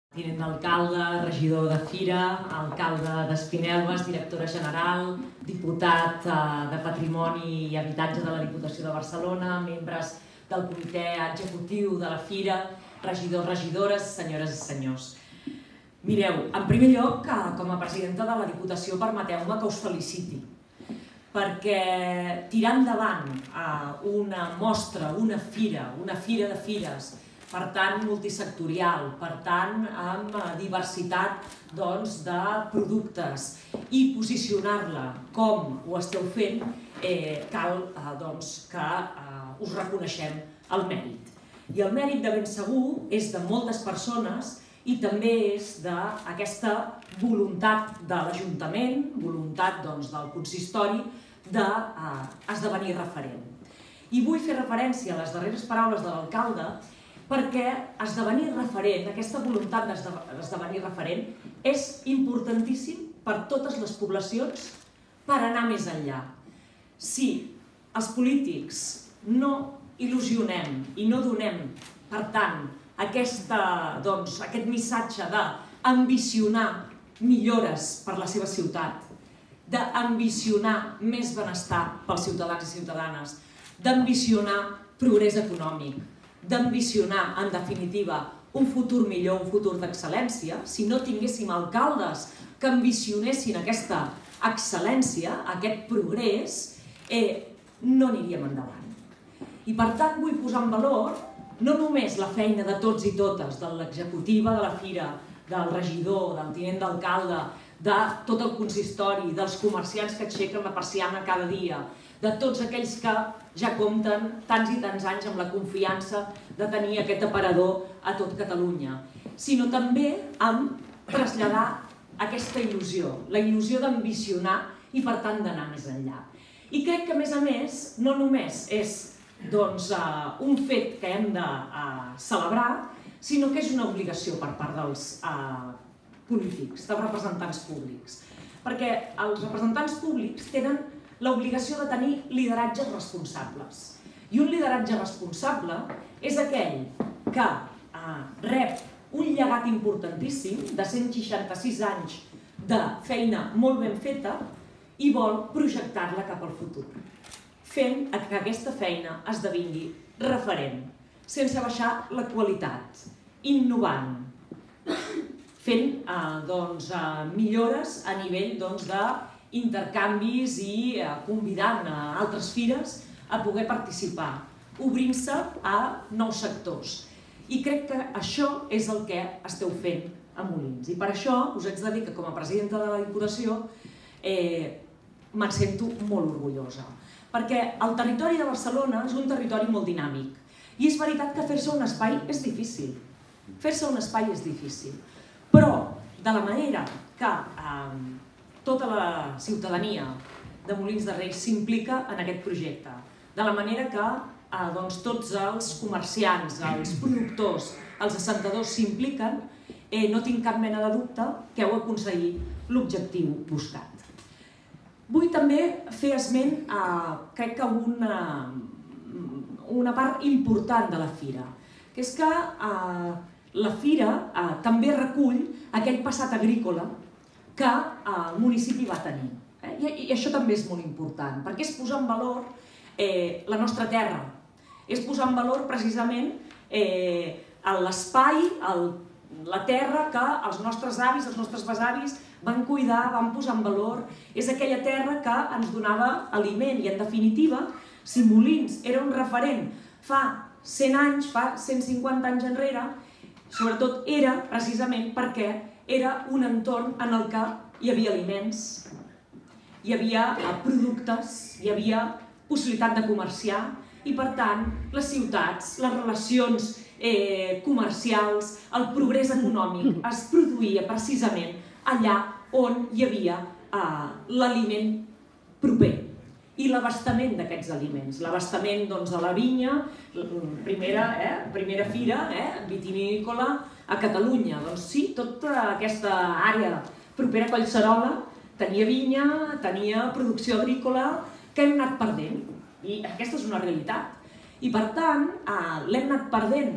Tinent d'alcalde, regidor de Fira, alcalde d'Espinelves, directora general, diputat de Patrimoni i Habitatge de la Diputació de Barcelona, membres del comitè executiu de la Fira, regidors, regidores, senyores i senyors. Mireu, en primer lloc, com a presidenta de la Diputació, permeteu-me que us feliciti, perquè tirar endavant una mostra, una fira de fires, per tant multisectorial, per tant amb diversitat de productes i posicionar-la com ho esteu fent, cal que us reconeixem el mèrit. I el mèrit de ben segur és de moltes persones i també és d'aquesta voluntat de l'Ajuntament, voluntat del consistori, d'esdevenir referent. I vull fer referència a les darreres paraules de l'alcalde perquè esdevenir referent, aquesta voluntat d'esdevenir referent, és importantíssim per totes les poblacions per anar més enllà. Si els polítics no il·lusionem i no donem, per tant, aquest missatge d'ambicionar millores per la seva ciutat, d'ambicionar més benestar pels ciutadans i ciutadanes, d'ambicionar progrés econòmic, d'ambicionar, en definitiva, un futur millor, un futur d'excel·lència, si no tinguéssim alcaldes que ambicionessin aquesta excel·lència, aquest progrés, no aniríem endavant. I per tant vull posar en valor no només la feina de tots i totes, de l'executiva de la Fira, del regidor, del tinent d'alcalde, de tot el consistori, dels comerciants que aixequen la persiana cada dia, de tots aquells que ja compten tants i tants anys amb la confiança de tenir aquest aparador a tot Catalunya, sinó també amb traslladar aquesta il·lusió, la il·lusió d'ambicionar i per tant d'anar més enllà. I crec que a més, no només és un fet que hem de celebrar, sinó que és una obligació per part dels polítics, dels representants públics. Perquè els representants públics tenen l'obligació de tenir lideratges responsables. I un lideratge responsable és aquell que rep un llegat importantíssim de 166 anys de feina molt ben feta i vol projectar-la cap al futur, fent que aquesta feina esdevingui referent, sense baixar la qualitat, innovant, fent millores a nivell d'intercanvis i convidant altres fires a poder participar, obrint-se a nous sectors. I crec que això és el que esteu fent a Molins. I per això us haig de dir que com a presidenta de la Diputació me'n sento molt orgullosa. Perquè el territori de Barcelona és un territori molt dinàmic. I és veritat que fer-se un espai és difícil. Fer-se un espai és difícil. Però de la manera que tota la ciutadania de Molins de Rei s'implica en aquest projecte, de la manera que tots els comerciants, els productors, els assentadors s'impliquen, no tinc cap mena de dubte que heu aconseguit l'objectiu buscat. Vull també fer esment, crec que una part important de la Fira, que és que la Fira també recull aquell passat agrícola que el municipi va tenir. I això també és molt important, perquè és posar en valor la nostra terra, és posar en valor precisament l'espai, la terra que els nostres avis, els nostres besavis van cuidar, van posar en valor. És aquella terra que ens donava aliment i, en definitiva, si Molins era un referent fa 100 anys, fa 150 anys enrere, sobretot era precisament perquè era un entorn en el que hi havia aliments, hi havia productes, hi havia possibilitat de comerciar i, per tant, les ciutats, les relacions comercials, el progrés econòmic es produïa precisament allà on hi havia l'aliment proper i l'abastament d'aquests aliments, l'abastament de la vinya, primera fira vitivinícola a Catalunya. Doncs sí, tota aquesta àrea propera a Collserola tenia vinya, tenia producció agrícola que hem anat perdent. I aquesta és una realitat. I per tant, l'hem anat perdent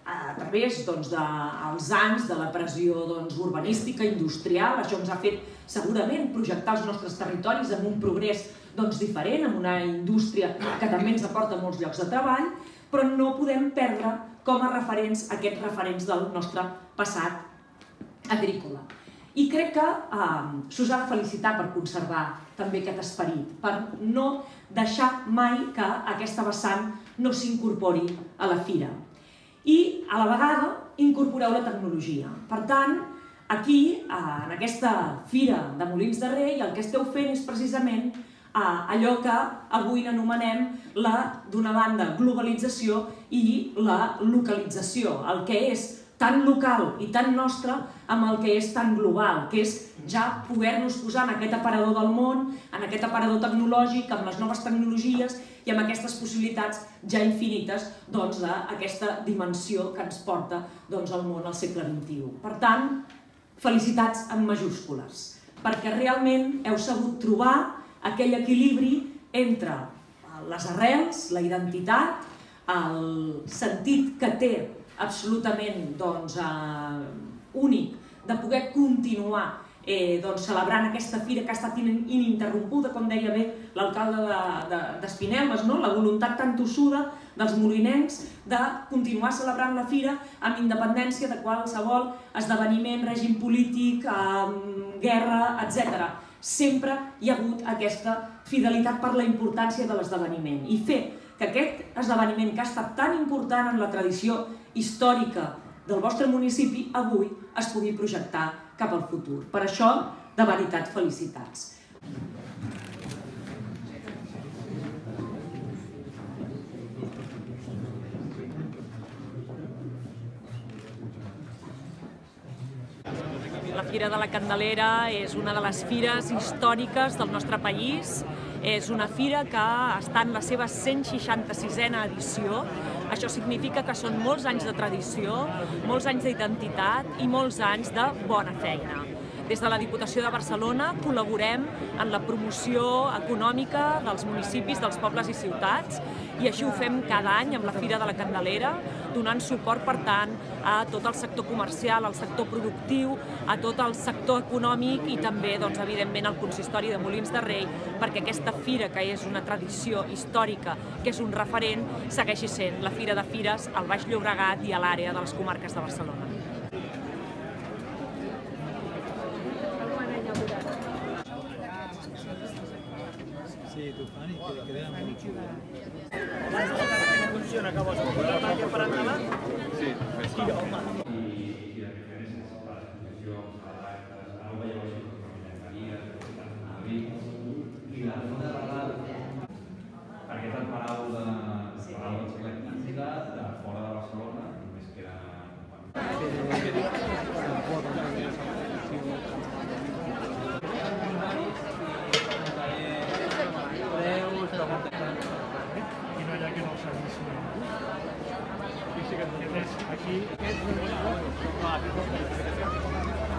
a través dels anys de la pressió urbanística, industrial. Això ens ha fet segurament projectar els nostres territoris amb un progrés diferent, amb una indústria que també ens aporta molts llocs de treball, però no podem perdre com a referents aquests referents del nostre passat agrícola. I crec que s'us ha de felicitar per conservar també aquest esperit, per no deixar mai que aquesta vessant no s'incorpori a la fira. I a la vegada incorporeu la tecnologia. Per tant, aquí, en aquesta fira de Molins de Rei, el que esteu fent és precisament allò que avui anomenem la, d'una banda, globalització i la localització, el que és tan local i tan nostre amb el que és tan global, que és ja poder-nos posar en aquest aparador del món, en aquest aparador tecnològic, amb les noves tecnologies i amb aquestes possibilitats ja infinites d'aquesta dimensió que ens porta al món al segle XXI. Per tant, felicitats en majúscules, perquè realment heu sabut trobar aquell equilibri entre les arrels, la identitat, el sentit que té absolutament únic de poder continuar celebrant aquesta fira que ha estat ininterrompuda, com deia bé l'alcalde d'Espinelves, la voluntat tan tossuda dels molinencs de continuar celebrant la fira amb independència de qualsevol esdeveniment, règim polític, guerra, etc. Sempre hi ha hagut aquesta fidelitat per la importància de l'esdeveniment i fer que aquest esdeveniment que ha estat tan important en la tradició històrica del vostre municipi avui es pugui projectar cap al futur. Per això, de veritat, felicitats. La Fira de la Candelera és una de les fires històriques del nostre país. És una fira que està en la seva 166a edició. Això significa que són molts anys de tradició, molts anys d'identitat i molts anys de bona feina. Des de la Diputació de Barcelona col·laborem en la promoció econòmica dels municipis, dels pobles i ciutats, i així ho fem cada any amb la Fira de la Candelera, donant suport, per tant, a tot el sector comercial, al sector productiu, a tot el sector econòmic i també, evidentment, al consistori de Molins de Rei, perquè aquesta fira, que és una tradició històrica, que és un referent, segueixi sent la Fira de Fires al Baix Llobregat i a l'àrea de les comarques de Barcelona. Sí, tu fan i que queden molt xulos. Funciona, que vols posar el màquina per endavant? Sí, fes com. I de referències a les exposicions, a l'actes, a no veieu així com l'enginyeria, i la zona de l'art, perquè és el palau del segle XV, de fora de Barcelona, només queda... I no hi ha que no s'ha vist. I sí que aquí...